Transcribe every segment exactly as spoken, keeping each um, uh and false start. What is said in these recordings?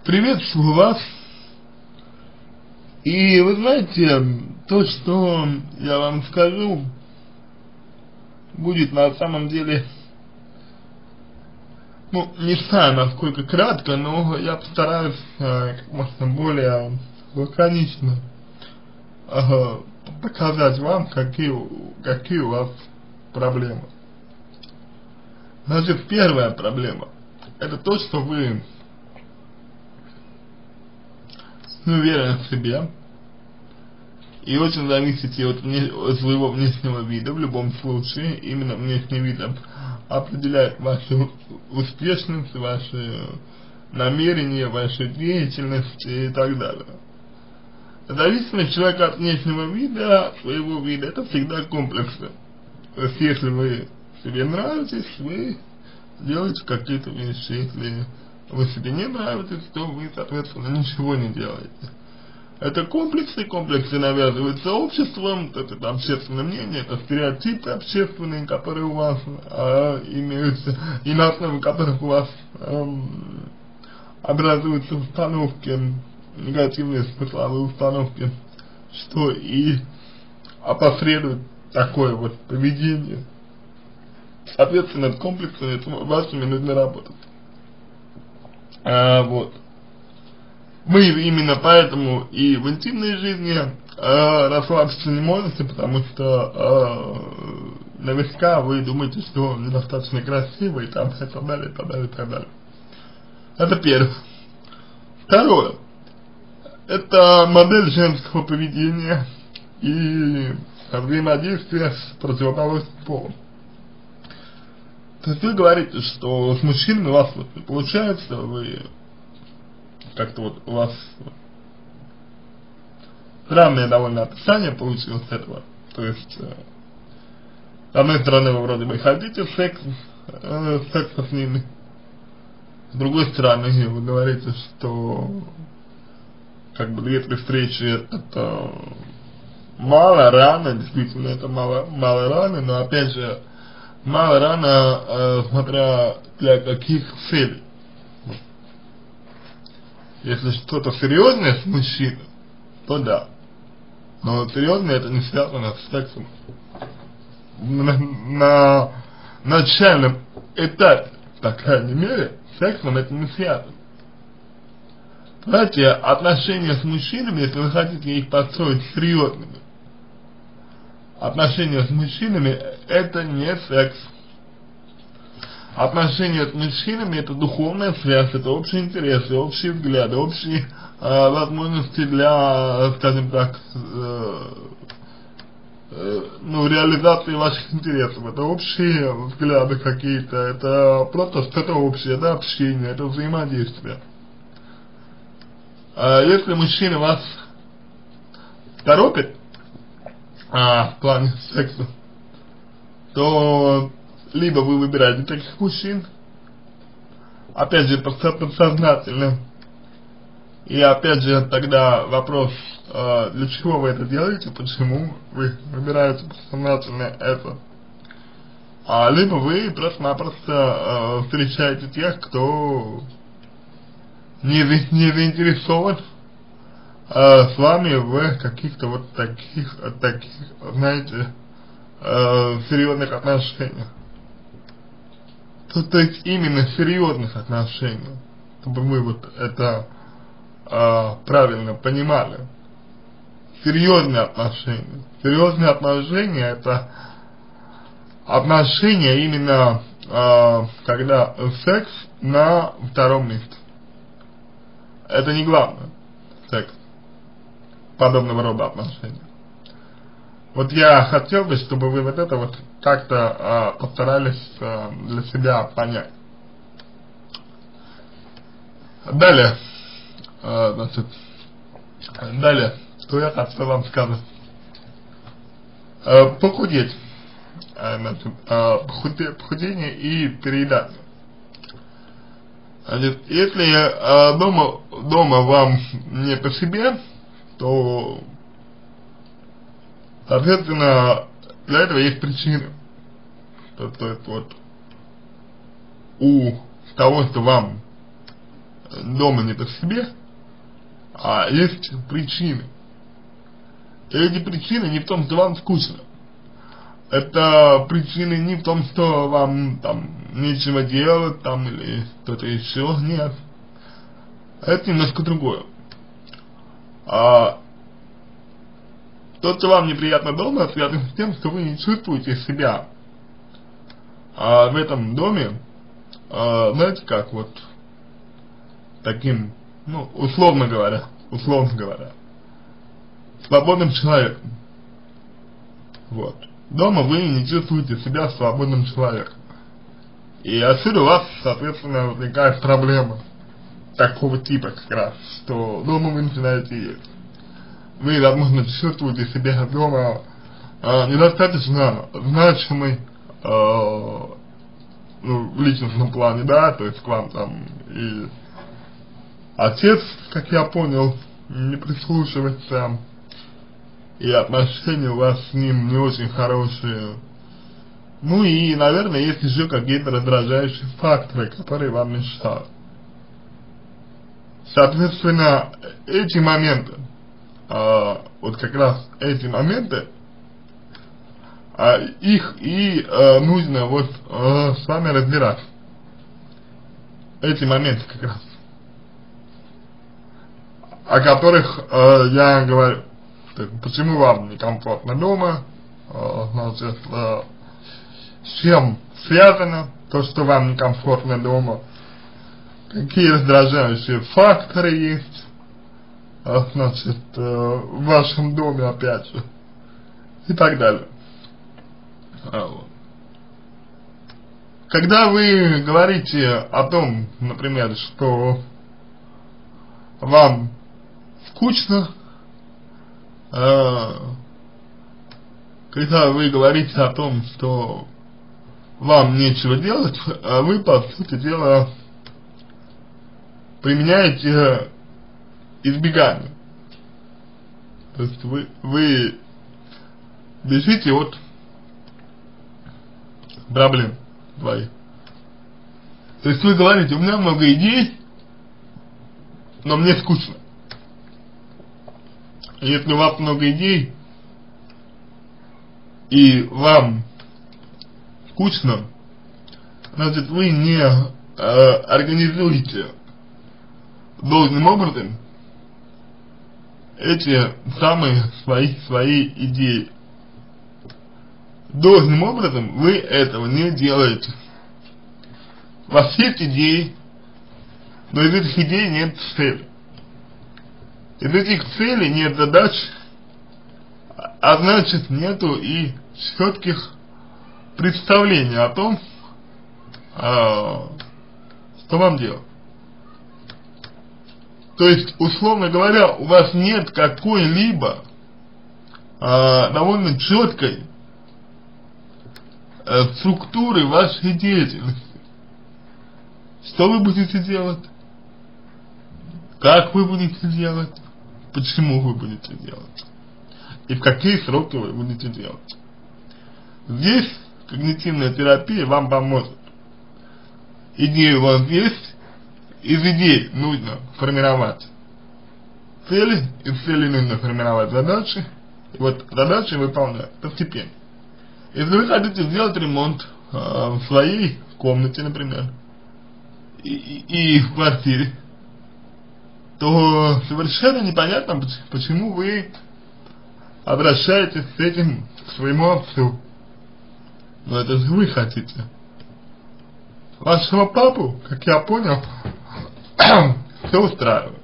Приветствую вас. И вы знаете, то, что я вам скажу, будет на самом деле, ну, не знаю, насколько кратко, но я постараюсь э, как можно более лаконично э, показать вам, какие, какие у вас проблемы. Значит, первая проблема — это то, что вы не уверены в себе и очень зависите от, вне, от своего внешнего вида. В любом случае, именно внешний вид определяет вашу успешность, ваши намерения, вашу деятельность и так далее. Зависимость человека от внешнего вида, своего вида, это всегда комплексы. То есть, если вы себе нравитесь, вы делаете какие-то вещи. Если вы себе не нравитесь, то вы, соответственно, ничего не делаете. Это комплексы, комплексы навязываются обществом, это общественное мнение, это стереотипы общественные, которые у вас а, имеются, и на основе которых у вас эм, образуются установки, негативные смысловые установки, что и опосредует такое вот поведение. Соответственно, над комплексами вашими нужно работать. А, вот. Мы именно поэтому и в интимной жизни э, расслабиться не можете, потому что э, наверняка вы думаете, что недостаточно красиво и там, и так далее, и так далее, и так далее. Это первое. Второе. Это модель женского поведения и взаимодействия с противоположным полом. То есть вы говорите, что с мужчинами у вас вот не получается, вы как-то вот у вас странное довольно описание получилось этого. То есть, э, с одной стороны, вы вроде бы хотите секс, э, секса с ними, с другой стороны, вы говорите, что как бы две-три встречи это мало, рано, действительно это мало, мало рано, но опять же, мало рано, э, смотря для каких целей. Если что-то серьезное с мужчиной, то да. Но серьезное это не связано с сексом. На, на начальном этапе, по крайней мере, с сексом это не связано. Знаете, отношения с мужчинами, если вы хотите их построить серьезными, отношения с мужчинами это не секс. Отношения с мужчинами это духовная связь, это общие интересы, общие взгляды, общие э, возможности для, скажем так, э, э, ну, реализации ваших интересов. Это общие взгляды какие-то, это просто что-то общее, это общение, это взаимодействие. А если мужчина вас торопит а, в плане секса, то либо вы выбираете таких мужчин, опять же, подсознательно, и опять же, тогда вопрос, э, для чего вы это делаете, почему вы выбираете подсознательно это, а либо вы просто-напросто э, встречаете тех, кто не, не заинтересован э, с вами в каких-то вот таких, таких, знаете, э, серьезных отношениях. То, то есть именно серьезных отношений, чтобы вы вот это э, правильно понимали. Серьезные отношения. Серьезные отношения это отношения именно э, когда секс на втором месте. Это не главное, секс, подобного рода отношения. Вот я хотел бы, чтобы вы вот это вот как-то э, постарались э, для себя понять. Далее, э, значит, далее, что я хотел вам сказать. Э, похудеть, э, значит, э, похуде, похудение и переедание. Значит, если э, дома, дома вам не по себе, то, соответственно, для этого есть причины. То, то есть вот у того, что вам дома не по себе, а есть причины. И эти причины не в том, что вам скучно. Это причины не в том, что вам там нечего делать, там, или что-то еще, нет. Это немножко другое. А то, что вам неприятно дома, связано с тем, что вы не чувствуете себя а в этом доме, а, знаете как, вот, таким, ну, условно говоря, условно говоря, свободным человеком. Вот. Дома вы не чувствуете себя свободным человеком. И отсюда у вас, соответственно, возникает проблема такого типа как раз, что дома вы начинаете есть. Вы, возможно, чувствуете себя дома э, недостаточно значимый э, ну, в личностном плане, да, то есть к вам там и отец, как я понял, не прислушивается, и отношения у вас с ним не очень хорошие. Ну и, наверное, есть еще какие-то раздражающие факторы, которые вам мешают. Соответственно, эти моменты, а, вот как раз эти моменты, а, их и а, нужно вот а, с вами разбирать. Эти моменты как раз, о которых а, я говорю. Почему вам некомфортно дома, а, значит, а, с чем связано то, что вам некомфортно дома, какие раздражающие факторы есть, а, значит, а, в вашем доме, опять же, и так далее. А, вот. Когда вы говорите о том, например, что вам скучно, а, когда вы говорите о том, что вам нечего делать, а вы, по сути дела, применяете избегание. То есть вы, вы бежите от проблем своих. То есть вы говорите, у меня много идей, но мне скучно. Если у вас много идей, и вам скучно, значит, вы не э, организуете должным образом эти самые свои, свои идеи. Должным образом вы этого не делаете. У вас есть идеи, но из этих идей нет цели. Из этих целей нет задач, а значит нету и четких представлений о том, а, что вам делать. То есть, условно говоря, у вас нет какой-либо а, довольно четкой а, структуры вашей деятельности. Что вы будете делать? Как вы будете делать? Почему вы будете делать? И в какие сроки вы будете делать? Здесь когнитивная терапия вам поможет. Идеи у вас есть, из идей нужно формировать цели, из целей нужно формировать задачи, и вот задачи выполнять постепенно. Если вы хотите сделать ремонт э, в своей комнате, например, и, и, и в квартире, то совершенно непонятно, почему вы обращаетесь с этим к своему отцу. Но это же вы хотите. Вашего папу, как я понял, все устраивает.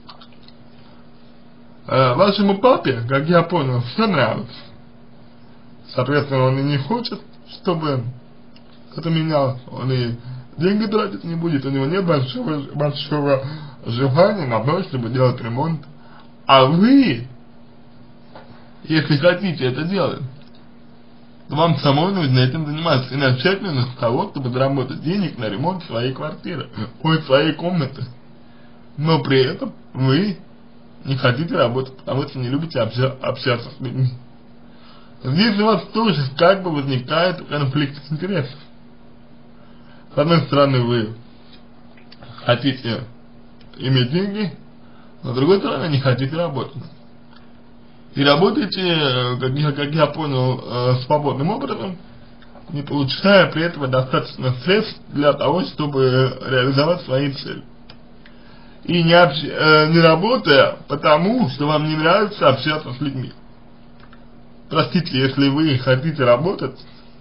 А вашему папе, как я понял, все нравится. Соответственно, он и не хочет, чтобы это менялось. Он и деньги тратить не будет, у него нет большого, большого желания на то, чтобы делать ремонт. А вы, если хотите это делать, то вам самой нужно этим заниматься. И начать нужно с того, чтобы заработать денег на ремонт своей квартиры, ой, своей комнаты. Но при этом вы не хотите работать, потому что не любите обща общаться с людьми. Здесь у вас тоже как бы возникает конфликт интересов. С одной стороны, вы хотите иметь деньги, но с другой стороны не хотите работать. И работаете, как я, как я понял, э, свободным образом, не получая при этом достаточно средств для того, чтобы реализовать свои цели. И не, общ... э, не работая потому, что вам не нравится общаться с людьми. Простите, если вы хотите работать,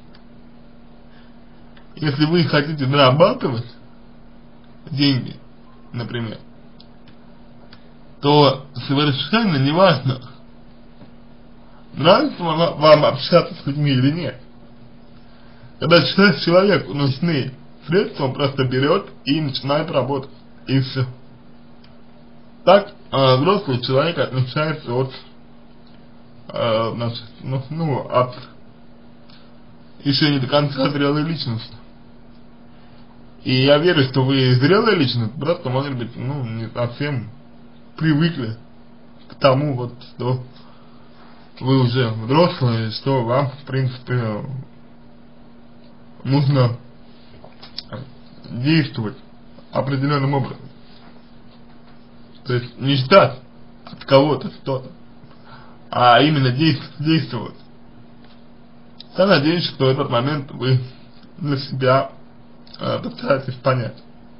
если вы хотите зарабатывать деньги, например, то совершенно не важно, нравится вам, вам общаться с людьми или нет. Когда человеку нужны средства, он просто берет и начинает работать. И все. Так э, взрослый человек отличается от, э, значит, ну, ну, от еще не до конца зрелой личности. И я верю, что вы зрелая личность, просто, может быть, ну, не совсем привыкли к тому, вот, что вы уже взрослые, что вам, в принципе, нужно действовать определенным образом. То есть не ждать от кого-то что-то, а именно действовать. Я надеюсь, что этот момент вы для себя э, постараетесь понять.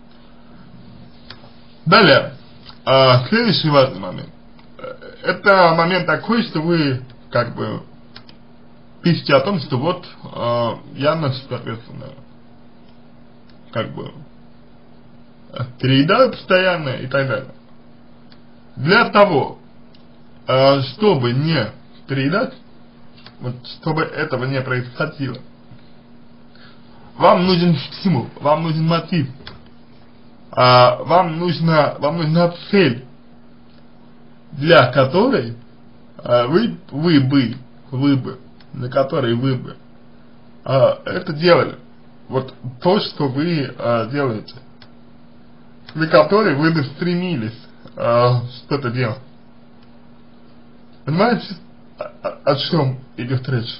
Далее, э, следующий важный момент. Это момент такой, что вы как бы пишете о том, что вот э, я, значит, соответственно, как бы переедаю постоянно и так далее. Для того, э, чтобы не переедать, вот, чтобы этого не происходило, вам нужен стимул, вам нужен мотив, э, вам нужна, вам нужна цель, для которой э, вы, вы бы, вы бы, для которой вы бы э, это делали. Вот то, что вы э, делаете, для которой вы бы стремились э, что-то делать. Понимаете, о, о чем идет речь?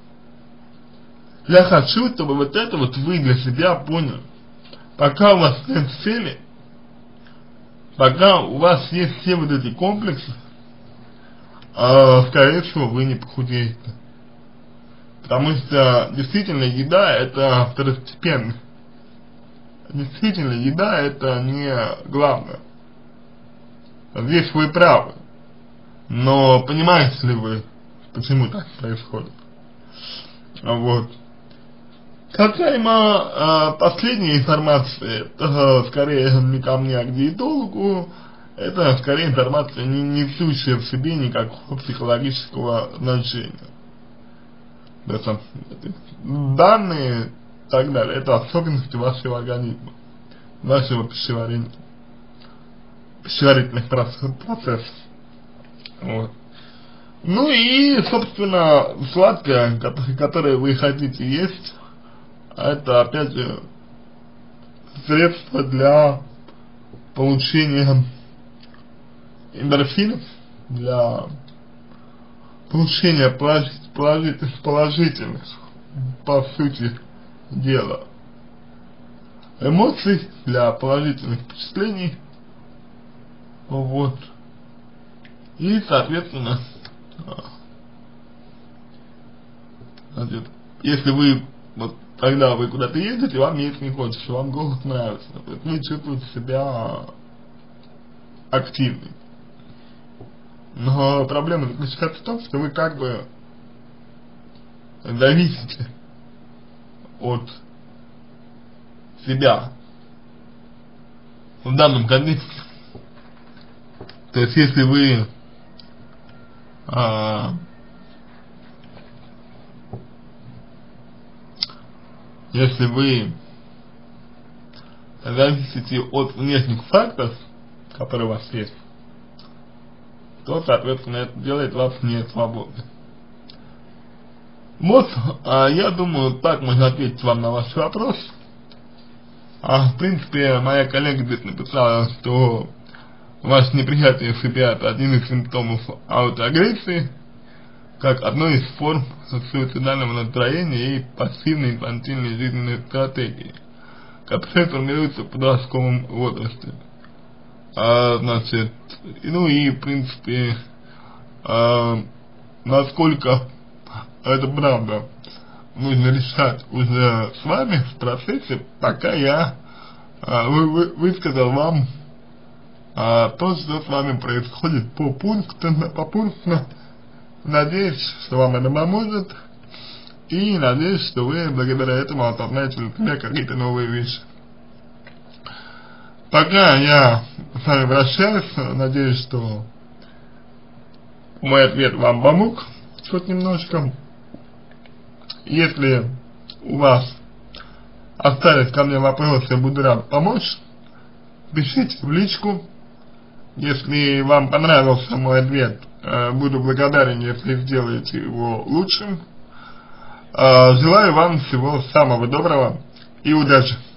Я хочу, чтобы вот это вот вы для себя поняли. Пока у вас нет цели, пока у вас есть все вот эти комплексы, э, скорее всего, вы не похудеете. Потому что действительно еда это второстепенно. Действительно еда это не главное. Здесь вы правы. Но понимаете ли вы, почему так происходит? Вот. Касаемо э, последней информации, э, скорее не ко мне, а к диетологу, это скорее информация, не несущая в себе никакого психологического значения. Это, данные и так далее, это особенности вашего организма, вашего пищеварения, пищеварительных процессов. Вот. Ну и, собственно, сладкое, которое вы хотите есть, это, опять же, средство для получения эндорфинов, для получения положительных, положительных, по сути дела, эмоций, для положительных впечатлений. Вот. И, соответственно, значит, если вы, вот, когда вы куда-то едете, вам есть не хочется, вам голод нравится, вы чувствуете себя активным. Но проблема заключается в том, что вы как бы зависите от себя в данном контексте. То есть если вы а, если вы зависите от внешних факторов, которые у вас есть, то, соответственно, это делает вас не свободным. Вот, а, я думаю, так можно ответить вам на ваш вопрос. А, в принципе, моя коллега здесь написала, что ваше неприятие себя — это один из симптомов аутоагрессии, как одной из форм суицидального настроения и пассивной инфантильной жизненной стратегии, которая формируется в подростковом возрасте. а, значит, ну и, в принципе, а, насколько это правда, нужно решать уже с вами в процессе, пока я а, вы, вы, высказал вам а, то, что с вами происходит по пунктам, по пунктам. Надеюсь, что вам это поможет, и надеюсь, что вы благодаря этому осознаете для себя какие-то новые вещи. Пока я с вами прощаюсь, надеюсь, что мой ответ вам помог хоть немножко. Если у вас остались ко мне вопросы, буду рад помочь. Пишите в личку. Если вам понравился мой ответ, буду благодарен, если сделаете его лучшим. Желаю вам всего самого доброго и удачи!